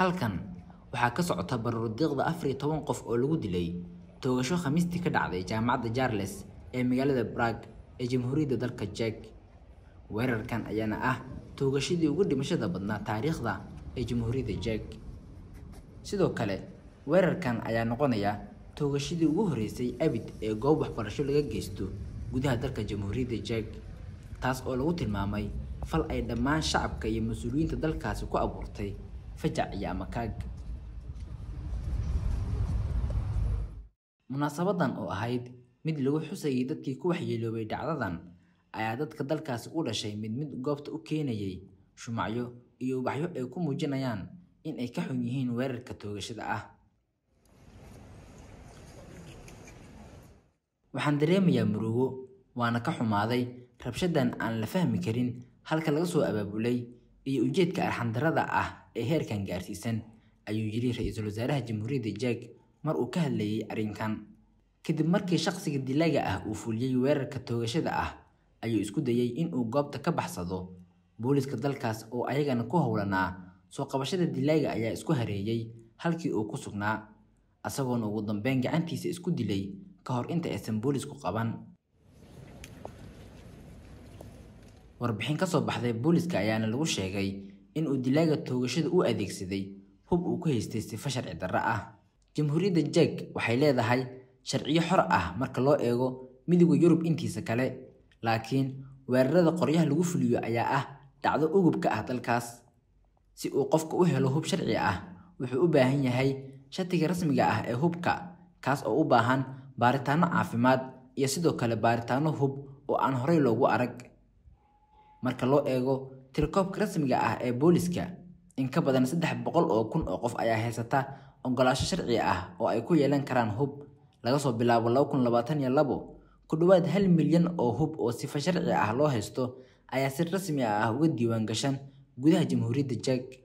Halkan waxaa ka socota baroordiiqda 14 qof oo lagu dilay toogasho Khamiistii ka dhacday jaamacadda Charles ee magaalada Prague ee Jamhuuriyadda dalka Czech. Weerarkan ayaana ah toogashadii ugu dhimashada badnaa taariikhda ee Jamhuuriyadda Czech. Sidoo kale, weerarkan ayaa noqonaya toogashadii ugu horeysay abid ee goob waxbarasho laga geysto gudaha dalka Jamhuuriyadda Czech, taas oo lagu tilmaamay fal ay dhammaan shacabka iyo mas'uuliyiinta dalkaasi ku abuurtay fajac iyo amakaag. Munaasabadan oo ahayd mid lagu xusayay dadkii ku waxyeeloobay dhacdadan ayaa dadka dalkaasi u dhashay mid goobta u keenayay shumacyo iyo ubaxyo ay ku muujinayaan in ay ka xun yihiin weerarka toogashada ah. Waxaan dareemayaa murugo, waana ka xumaaday rabshadan aan la fahmi karin halka laga soo abaabulay iyo ujeedka arxan-darrada ah ee heerkan gaarsiisan, ayuu yiri Ra'iisul Wasaaraha Jamhuuriyadda Czech mar uu ka hadlayay arrinkan. Kadib markii shaqsiga dilaaga ah uu fuliyay weerarka toogashada ah, ayuu isku dayay in uu goobta ka baxsado. Booliska dalkaas oo ayagana ku howlanaa soo qabashada dilaaga ayaa isku hareeyay halkii uu ku sugnaa, asagoona ugu dambeyn gacantiisa isku dilay ka hor inta aysan boolisku qaban. Warbixin ka soo baxday booliska ayaana lagu sheegay in uu dilaaga toogashada u adeegsaday hub uu ku haystay sifa sharci darro ah. Jamhuuriyadda Czech waxay leedahay sharciyo xor ah marka loo eego Midowga Yurub intiisa kale, laakiin weerarada qoryaha lagu fuliyo ayaa ah dhacdo ugub ka ah dalkaas. Si uu qofku u helo hub sharci ah, wuxuu u baahan yahay shatiga rasmiga ah ee hubka, kaas oo u baahan baaritaano caafimaad iyo sidoo kale baaritaano hub oo aan horey loogu arag. Marka loo eego tirakoobka rasmiga ah ee booliska, in ka badan 300,000 oo qof ayaa haysata oggolaansho sharci ah oo ay ku yeelan karaan hub laga soo bilaabo 2022. Ku dhawaad 1 milyan oo hub oo sifa sharci ah loo haysto ayaa si rasmi ah uga diiwaan gashan gudaha Jamhuuriyadda Czech.